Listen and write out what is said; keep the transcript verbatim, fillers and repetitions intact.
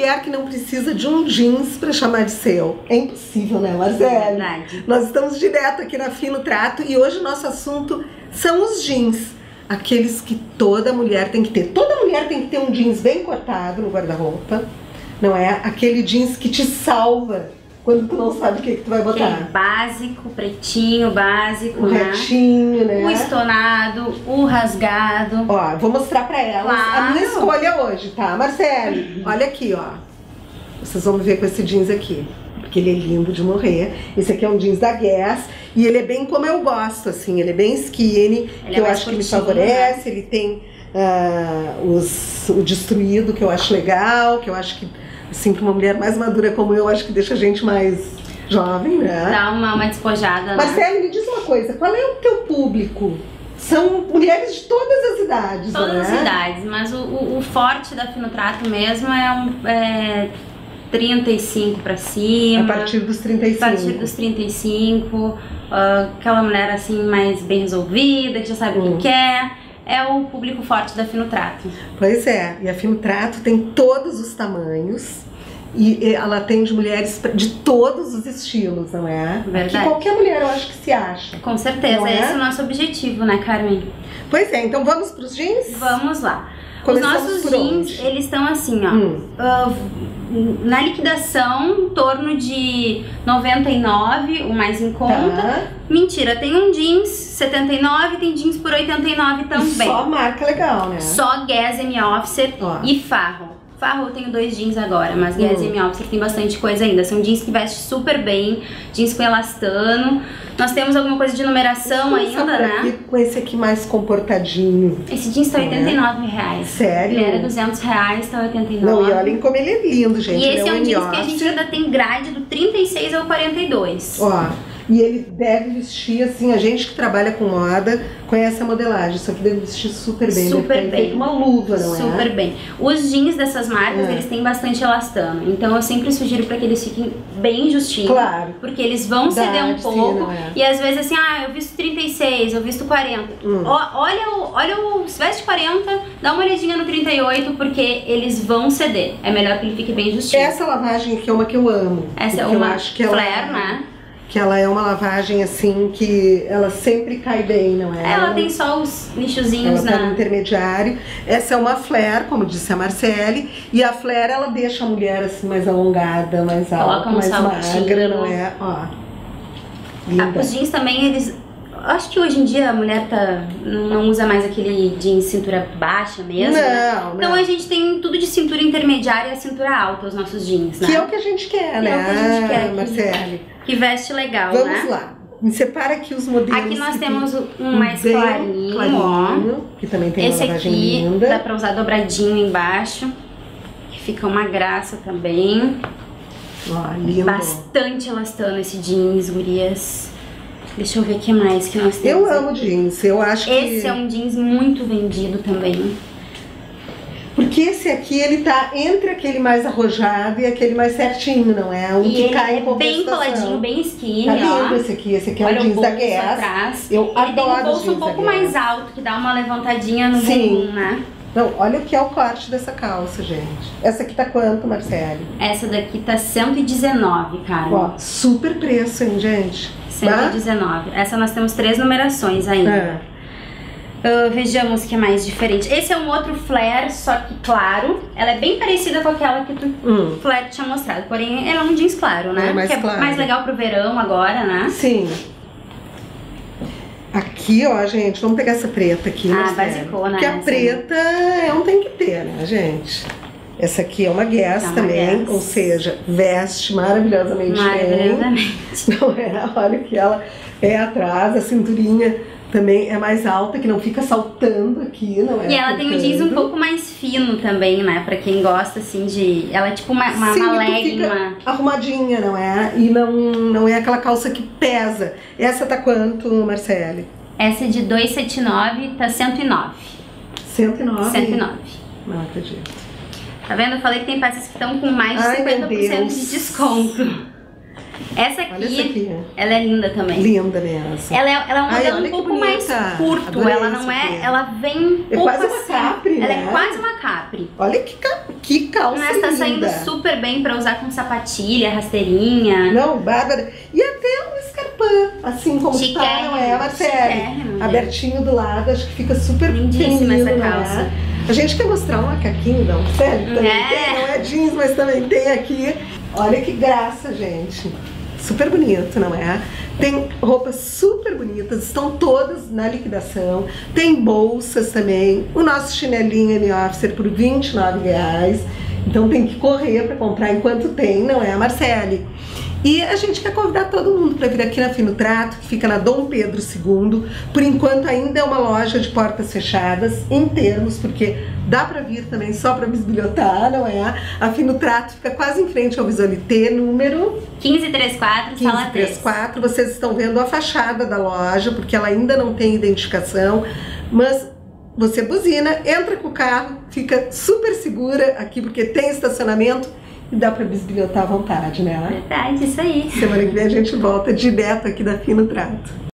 mulher que não precisa de um jeans para chamar de seu. É impossível, né, Marcele? É verdade. Nós estamos direto aqui na Fino Trato e hoje o nosso assunto são os jeans. Aqueles que toda mulher tem que ter. Toda mulher tem que ter um jeans bem cortado no guarda-roupa. Não é? Aquele jeans que te salva quando tu não sabe o que, que tu vai botar. Aquele básico, pretinho, básico, O né? retinho, né? O estonado, o rasgado. Ó, vou mostrar pra elas Claro. a minha escolha hoje, tá, Marcele? Olha aqui, ó. Vocês vão me ver com esse jeans aqui, porque ele é lindo de morrer. Esse aqui é um jeans da Guess e ele é bem como eu gosto, assim. Ele é bem skinny, Ele que é eu mais acho que me curtinho, favorece. Ele tem uh, os, o destruído, que eu acho legal, que eu acho que, assim, pra uma mulher mais madura como eu, acho que deixa a gente mais jovem, né? Dá uma, uma despojada, né? Marcele, me diz uma coisa, qual é o teu público? São mulheres de todas as idades, Todas não é? as idades, mas o, o, o forte da Fino Trato mesmo é, um, é trinta e cinco pra cima. A partir dos trinta e cinco. A partir dos trinta e cinco, uh, aquela mulher assim mais bem resolvida, que já sabe Hum. o que quer. É o público forte da Fino Trato. Pois é, e a Fino Trato tem todos os tamanhos. E ela atende mulheres de todos os estilos, não é? Verdade. Que qualquer mulher eu acho que se acha. Com certeza, Não é? esse é o nosso objetivo, né, Carmen? Pois é, então vamos pros jeans? Vamos lá. Começamos Os nossos por jeans, onde? eles estão assim, ó. Hum. uh, na liquidação, em torno de noventa e nove, o mais em conta. Tá. Mentira, tem um jeans setenta e nove, tem jeans por oitenta e nove também. Só marca legal, né? Só Guess, M Officer Ó. e Farro. Farro eu tenho dois jeans agora, mas Guess Hum. e M Officer tem bastante coisa ainda. São jeans que vestem super bem, jeans com elastano. Nós temos alguma coisa de numeração Vamos ainda, por né? aqui com esse aqui mais comportadinho. Esse jeans tá Não é? oitenta e nove reais. Sério? Ele era duzentos reais, tá oitenta e nove. Não, e olhem como ele é lindo, gente. E Ele esse é um M jeans que a Officer. gente ainda tem grade do trinta e seis ao quarenta e dois. Ó, e ele deve vestir, assim, a gente que trabalha com moda conhece a modelagem, isso aqui deve vestir super bem. Super deve ter bem. feito uma luva, não é? Super bem. Os jeans dessas marcas, É. eles têm bastante elastano. Então eu sempre sugiro pra que eles fiquem bem justinhos. Claro. Porque eles vão Dá, ceder um sim, pouco. não é? E às vezes assim, ah, eu visto trinta e seis, eu visto quarenta. Hum. Ó, olha o, olha o, se veste quarenta, dá uma olhadinha no trinta e oito, porque eles vão ceder. É melhor que ele fique bem justinho. Essa lavagem aqui é uma que eu amo. Essa é porque uma eu acho que ela, flare, né? Que ela é uma lavagem, assim, que ela sempre cai bem, não é? Ela não- tem só os nichozinhos Ela tá no na... intermediário. Essa é uma flare, como disse a Marcele. E a flare, ela deixa a mulher assim mais alongada, mais alta, Coloca um mais saltinho. magra, não é? Ó. Linda. Ah, os jeans também, eles... Acho que hoje em dia a mulher tá, não usa mais aquele jeans cintura baixa mesmo, né? Não, Então não. a gente tem tudo de cintura intermediária e cintura alta, os nossos jeans, né? Que é o que a gente quer, né, é o que a gente quer, que- Marcele? Que veste legal, Vamos né? lá. Me separa aqui os modelos. Aqui nós que temos tem um mais bem clarinho, clarinho, que também tem Esse uma lavagem aqui linda. dá pra usar dobradinho embaixo, que fica uma graça também. Ó, lindo. Bastante elastano esse jeans, gurias. Deixa eu ver o que mais que nós temos. Eu amo jeans, eu acho que... Esse é um jeans muito vendido também. Porque esse aqui, ele tá entre aquele mais arrojado e aquele mais certinho, não é? Um E que ele cai é em bem compensação. coladinho, bem skinny, Tá ó. lindo esse aqui, esse aqui é Olha o o jeans da bolso Guess. atrás. Eu Ele tem adoro um os bolso jeans um da pouco Guess. mais alto, que dá uma levantadinha no Sim. bumbum, né? Não, olha o que é o corte dessa calça, gente. Essa aqui tá quanto, Marcele? Essa daqui tá cento e dezenove, cara. Ó, super preço, hein, gente? cento e dezenove. Essa nós temos três numerações ainda. É. Uh, vejamos o que é mais diferente. Esse é um outro flare, só que claro. Ela é bem parecida com aquela que tu Hum. flare tinha mostrado. Porém, ela é um jeans claro, né? É mais que é claro. mais legal pro verão agora, né? Sim. Aqui, ó, gente, vamos pegar essa preta aqui, Ah, Marcele. basicona Porque a essa, preta é um tem que ter, né, gente? Essa aqui é uma Guess É uma também, Guess. ou seja, veste maravilhosamente bem. Maravilhosamente. Não é? Olha que ela é atrás, a cinturinha também é mais alta, que não fica saltando aqui, não é? E ela tem um jeans um Ficando. pouco mais fino também, né? Pra quem gosta, assim, de... Ela é tipo uma, uma, Sim, uma tu legging, fica uma... arrumadinha, não é? E não, não é aquela calça que pesa. Essa tá quanto, Marcele? Essa é de duzentos e setenta e nove, tá cento e nove. cento e nove? cento e nove. Não acredito. Tá vendo? Eu falei que tem peças que estão com mais de Ai, cinquenta por cento meu de Deus. desconto. Essa aqui, Olha essa aqui. ela é linda também. Linda mesmo. Ela é, ela é um Ai, modelo olha um que pouco mais bonita. curto. Adorei Ela não isso é. aqui. Ela vem um É pouco quase uma assim. capri, Ela né? é quase uma capri. Olha que, ca... que calça Mas tá linda. saindo super bem pra usar com sapatilha, rasteirinha. Não, Bárbara. E até um escarpão, assim como está, não é, Marcele? Chiquérrimo, né? Abertinho do lado, acho que fica super Lindíssima feminino, essa não é? calça. A gente quer mostrar um macaquinho da Marcele, também É. tem, não é jeans, mas também tem aqui. Olha que graça, gente. Super bonito, não é? Tem roupas super bonitas, estão todas na liquidação. Tem bolsas também. O nosso chinelinho M-Officer por vinte e nove reais. Então tem que correr para comprar enquanto tem, não é, Marcele? E a gente quer convidar todo mundo para vir aqui na Fino Trato, que fica na Dom Pedro segundo. Por enquanto ainda é uma loja de portas fechadas, em termos, porque dá para vir também só para bisbilhotar, não é? A Fino Trato fica quase em frente ao Visualité, número quinze trinta e quatro, sala trinta e quatro. Vocês estão vendo a fachada da loja, porque ela ainda não tem identificação, mas você buzina, entra com o carro, fica super segura aqui, porque tem estacionamento e dá para bisbilhotar à vontade, né? Verdade, isso aí. Semana que vem a gente volta direto aqui da Fino Trato.